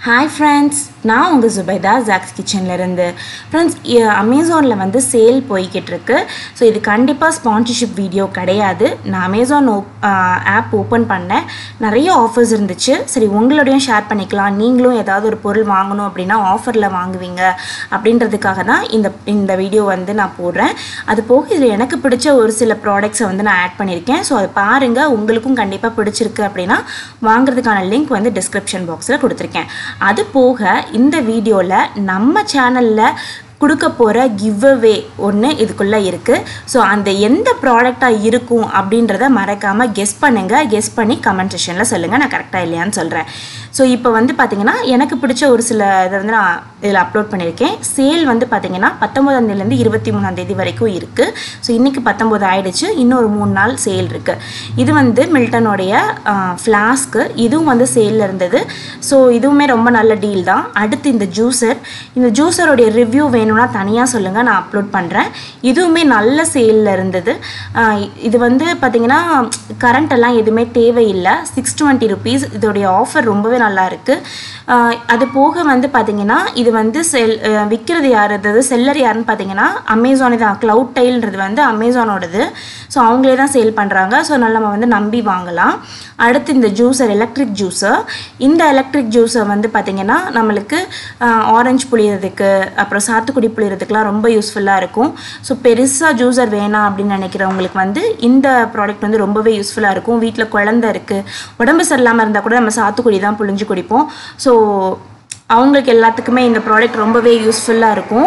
Hi friends, நான் உங்க Zubaida Jacks கிச்சன்ல இருந்து. Friends, Amazonல வந்து சேல் போயிட்டு இருக்கு. சோ இது கண்டிப்பா ஸ்பான்சர்ஷிப் வீடியோ கிடையாது. நான் Amazon ஆப் ஓபன் பண்ணேன். நிறைய ஆஃபர்ஸ் இருந்துச்சு. சரி உங்களோடயும் ஷேர் பண்ணிக்கலாம். நீங்களும் ஏதாவது ஒரு பொருள் வாங்கணும் அப்படினா ஆஃபர்ல வாங்குவீங்க அப்படின்றதுக்காக தான் இந்த வீடியோ வந்து நான் போடுறேன். அது போக இதுல எனக்கு பிடிச்ச ஒரு சில ப்ராடக்ட்ஸை வந்து நான் ஆட் பண்ணிருக்கேன். சோ அதை பாருங்க. உங்களுக்கும் கண்டிப்பா பிடிச்சிருக்கு அப்படினா வாங்குறதுக்கான லிங்க் வந்து டிஸ்கிரிப்ஷன் பாக்ஸ்ல கொடுத்திருக்கேன். அது போக இந்த வீடியோல நம்ம சேனல்ல கொடுக்க போற giveaway ஒன்னு இதுக்குள்ள இருக்கு. சோ அந்த எந்த ப்ராடக்ட்டா இருக்கும் அப்படின்றத மறக்காம கெஸ் பண்ணுங்க. கெஸ் பண்ணி கமெண்ட் செக்ஷன்ல சொல்லுங்க. நான் கரெக்ட்டா இல்லையான்னு சொல்றேன். சோ இப்போ வந்து பாத்தீங்கன்னா எனக்கு பிடிச்ச ஒரு சில இத வந்து நான் இதல அப்லோட் பண்ணிருக்கேன். சேல் வந்து பாத்தீங்கன்னா 19ஆம் தேதியில இருந்து 23ஆம் தேதி வரைக்கும் இருக்கு. சோ இன்னைக்கு 19 ஆயிடுச்சு. இன்னொரு 3 நாள் சேல் இருக்கு. இது வந்து மில்டனோட ஃப்ளாஸ்க். இதுவும் வந்து சேல்ல இருந்தது. சோ இதுவுமே ரொம்ப நல்ல டீல் தான். அடுத்து இந்த ஜூசர். இந்த ஜூசரோட ரிவ்யூ வேணும்னா தனியா சொல்லுங்க. நான் அப்லோட் பண்றேன். இதுவுமே நல்ல சேல்ல இருந்தது. இது வந்து பாத்தீங்கன்னா கரண்ட் எல்லாம் எதுமே தேவையில்லை. 620 rupees. இதோட ஆஃபர் ரொம்பவே நல்லா இருக்கு. அது போக வந்து பாத்தீங்கன்னா இது வந்து விக்கிறது யாரு, அதாவது செல்லர் யாருன்னு பாத்தீங்கன்னா Amazon தான். Cloud Tileன்றது வந்து Amazonோடது. சோ அவங்களே தான் சேல் பண்றாங்க. சோ நம்ம வந்து நம்பி வாங்கலாம். அடுத்து இந்த ஜூசர், எலக்ட்ரிக் ஜூசர். இந்த எலக்ட்ரிக் ஜூசர் வந்து பாத்தீங்கன்னா நமக்கு ஆரஞ்சு புளியறதுக்கு அப்புறம் சாத்துக்குடி புளியறதுக்குலாம் ரொம்ப யூஸ்ஃபுல்லா இருக்கும். சோ பெருசா ஜூசர் வேணாம் அப்படின்னு நினைக்கிறவங்களுக்கு வந்து இந்த ப்ராடக்ட் வந்து ரொம்பவே யூஸ்ஃபுல்லா இருக்கும். வீட்ல குழந்தை இருக்கு, உடம்பு சரியில்லாம இருந்தா கூட நம்ம சாத்துக்குடி தான் புளிஞ்சு குடிப்போம். சோ அவங்களுக்கு எல்லாத்துக்குமே இந்த ப்ராடக்ட் ரொம்பவே யூஸ்ஃபுல்லா இருக்கும்.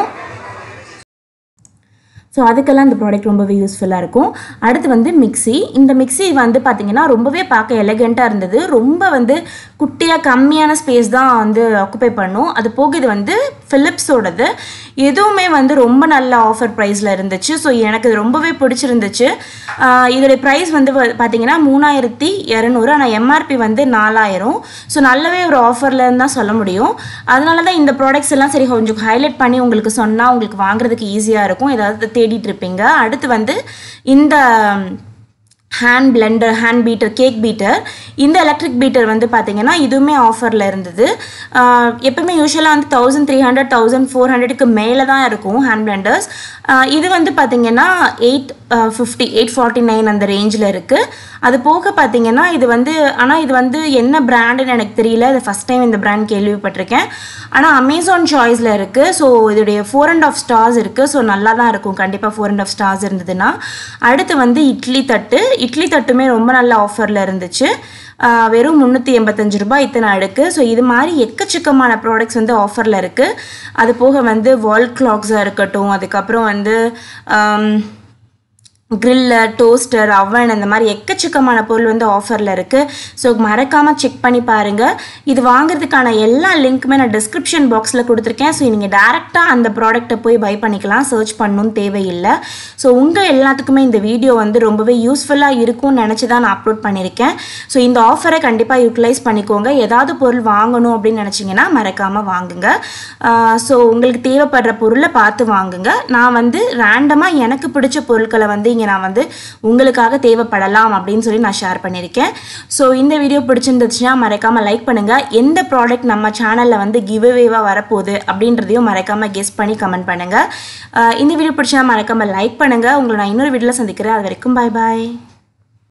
ஸோ அதுக்கெல்லாம் இந்த ப்ராடக்ட் ரொம்பவே யூஸ்ஃபுல்லாக இருக்கும். அடுத்து வந்து மிக்ஸி. இந்த மிக்ஸி வந்து பார்த்தீங்கன்னா ரொம்பவே பார்க்க எலகெண்ட்டாக இருந்தது. ரொம்ப வந்து குட்டியாக கம்மியான ஸ்பேஸ் தான் வந்து ஆக்குபை பண்ணும். அது போக இது வந்து ஃபிலிப்ஸோடது. எதுவுமே வந்து ரொம்ப நல்ல ஆஃபர் ப்ரைஸில் இருந்துச்சு. ஸோ எனக்கு இது ரொம்பவே பிடிச்சிருந்துச்சு. இதோடைய ப்ரைஸ் வந்து பார்த்தீங்கன்னா 3200. ஆனால் எம்ஆர்பி வந்து 4000. ஸோ நல்லாவே ஒரு ஆஃபர்லன்னு தான் சொல்ல முடியும். அதனால தான் இந்த ப்ராடக்ட்ஸ் எல்லாம் சரி கொஞ்சம் ஹைலைட் பண்ணி உங்களுக்கு சொன்னால் உங்களுக்கு வாங்குறதுக்கு ஈஸியாக இருக்கும். ஏதாவது தேடிட்டு இருப்பீங்க. அடுத்து வந்து இந்த hand blender, hand beater, cake beater. இந்த எலக்ட்ரிக் பீட்டர் வந்து பார்த்தீங்கன்னா இதுவுமே ஆஃபரில் இருந்தது. எப்பவுமே யூஸ்வலாக வந்து 1300 1400க்கு மேலே தான் இருக்கும் ஹேண்ட் பிளெண்டர்ஸ். இது வந்து பார்த்தீங்கன்னா 849 அந்த ரேஞ்சில் இருக்குது. அது போக பார்த்தீங்கன்னா இது வந்து ஆனால் இது வந்து என்ன பிராண்டுன்னு எனக்கு தெரியல. இது ஃபஸ்ட் டைம் இந்த பிராண்ட் கேள்விப்பட்டிருக்கேன். ஆனால் அமேசான் சாய்ஸில் இருக்குது. ஸோ இதோடைய 4.5 stars இருக்குது. ஸோ நல்லா தான் இருக்கும் கண்டிப்பாக 4.5 stars இருந்ததுன்னா. அடுத்து வந்து இட்லி தட்டு. இட்லி தட்டுமே ரொம்ப நல்ல ஆஃபரில் இருந்துச்சு. வெறும் 385 ரூபாய் இத்தனை அடுக்கு. ஸோ இது மாதிரி எக்கச்சக்கமான ப்ராடக்ட்ஸ் வந்து ஆஃபரில் இருக்குது. அது போக வந்து வால் கிளாக்ஸாக இருக்கட்டும், அதுக்கப்புறம் வந்து கிரில்லர், டோஸ்டர், அவன், அந்த மாதிரி எக்கச்சக்கமான பொருள் வந்து ஆஃபரில் இருக்குது. ஸோ மறக்காமல் செக் பண்ணி பாருங்கள். இது வாங்குறதுக்கான எல்லா லிங்க்குமே நான் டிஸ்கிரிப்ஷன் பாக்ஸில் கொடுத்துருக்கேன். ஸோ நீங்கள் டேரெக்டாக அந்த ப்ராடக்ட்டை போய் பை பண்ணிக்கலாம். சர்ச் பண்ணணும்னு தேவையில்லை. ஸோ உங்கள் எல்லாத்துக்குமே இந்த வீடியோ வந்து ரொம்பவே யூஸ்ஃபுல்லாக இருக்கும்னு நினச்சி தான் நான் அப்லோட் பண்ணியிருக்கேன். ஸோ இந்த ஆஃபரை கண்டிப்பாக யூட்டிலைஸ் பண்ணிக்கோங்க. ஏதாவது பொருள் வாங்கணும் அப்படின்னு நினச்சிங்கன்னா மறக்காமல் வாங்குங்க. ஸோ உங்களுக்கு தேவைப்படுற பொருளை பார்த்து வாங்குங்க. நான் வந்து ரேண்டமாக எனக்கு பிடிச்ச பொருட்களை வந்து இங்கே நான் வந்து உங்களுக்காக தேவைப்படலாம் அப்படின்னு சொல்லி நான் ஷேர் பண்ணியிருக்கேன். ஸோ இந்த வீடியோ பிடிச்சிருந்துச்சுன்னா மறக்காமல் லைக் பண்ணுங்கள். எந்த ப்ராடக்ட் நம்ம சேனலில் வந்து கிவ்அவேவாக வரப்போகுது அப்படின்றதையும் மறக்காமல் கெஸ் பண்ணி கமெண்ட் பண்ணுங்கள். இந்த வீடியோ பிடிச்சா மறக்காமல் லைக் பண்ணுங்கள். உங்களை நான் இன்னொரு வீடியோவில் சந்திக்கிறேன். அது வரைக்கும் பாய் பாய்.